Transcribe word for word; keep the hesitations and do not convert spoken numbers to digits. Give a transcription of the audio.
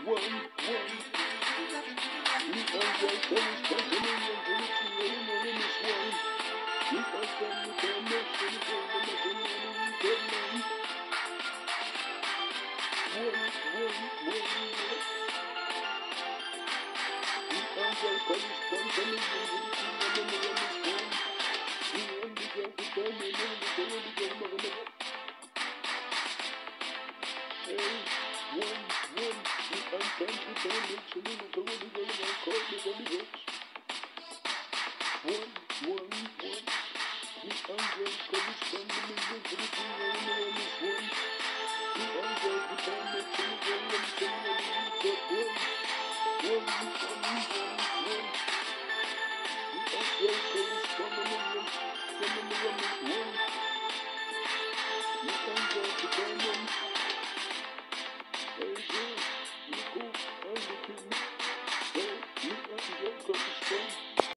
one, one. We enjoy Polish Tanzanian territory, no name is one. We are from the formation, from the National Government. One, one, one, one. We enjoy Polish Tanzanian territory, no name is